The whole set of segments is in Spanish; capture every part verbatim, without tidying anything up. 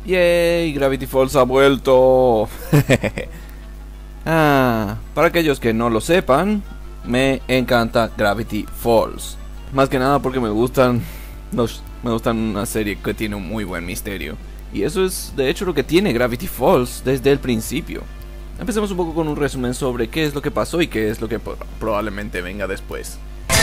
¡Yay! Gravity Falls ha vuelto. Ah, para aquellos que no lo sepan, me encanta Gravity Falls. Más que nada porque me gustan los, me gustan una serie que tiene un muy buen misterio. Y eso es de hecho lo que tiene Gravity Falls desde el principio. Empecemos un poco con un resumen sobre qué es lo que pasó y qué es lo que probablemente venga después.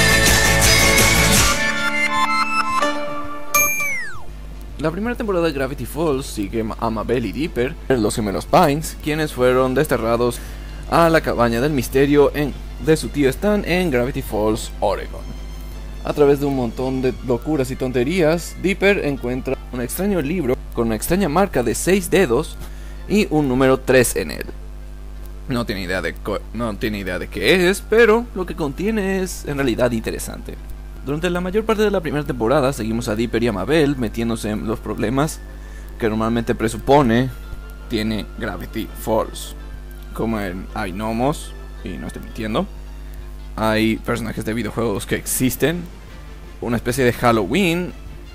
La primera temporada de Gravity Falls sigue a Mabel y Dipper, los gemelos Pines, quienes fueron desterrados a la cabaña del misterio en, de su tío Stan en Gravity Falls, Oregon. A través de un montón de locuras y tonterías, Dipper encuentra un extraño libro con una extraña marca de seis dedos y un número tres en él. No tiene idea de, no tiene idea de qué es, pero lo que contiene es en realidad interesante. Durante la mayor parte de la primera temporada seguimos a Dipper y a Mabel metiéndose en los problemas que normalmente presupone tiene Gravity Falls. Como en hay gnomos, y no estoy mintiendo, hay personajes de videojuegos que existen, una especie de Halloween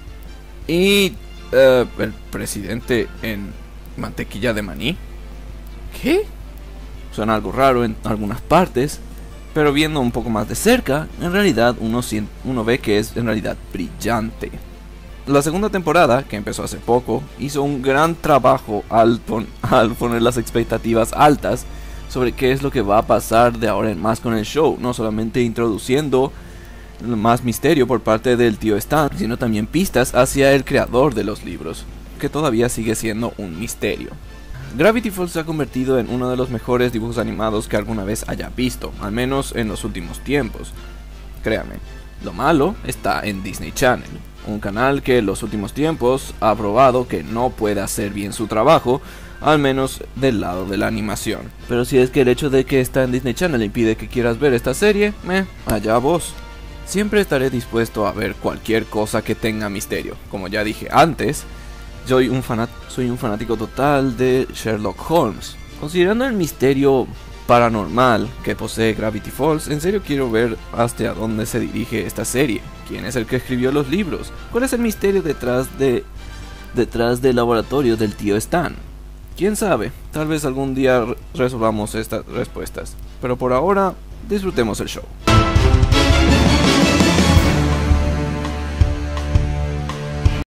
y uh, el presidente en mantequilla de maní. ¿Qué? Suena algo raro en algunas partes, pero viendo un poco más de cerca, en realidad uno, uno ve que es en realidad brillante. La segunda temporada, que empezó hace poco, hizo un gran trabajo al, pon al poner las expectativas altas sobre qué es lo que va a pasar de ahora en más con el show, no solamente introduciendo más misterio por parte del tío Stan, sino también pistas hacia el creador de los libros, que todavía sigue siendo un misterio. Gravity Falls se ha convertido en uno de los mejores dibujos animados que alguna vez haya visto, al menos en los últimos tiempos. Créame, lo malo está en Disney Channel, un canal que en los últimos tiempos ha probado que no puede hacer bien su trabajo, al menos del lado de la animación. Pero si es que el hecho de que está en Disney Channel impide que quieras ver esta serie, meh, allá vos. Siempre estaré dispuesto a ver cualquier cosa que tenga misterio, como ya dije antes. Soy un, soy un fanático total de Sherlock Holmes. Considerando el misterio paranormal que posee Gravity Falls, en serio quiero ver hasta dónde se dirige esta serie. ¿Quién es el que escribió los libros? ¿Cuál es el misterio detrás de detrás del laboratorio del tío Stan? ¿Quién sabe? Tal vez algún día resolvamos estas respuestas. Pero por ahora, disfrutemos el show.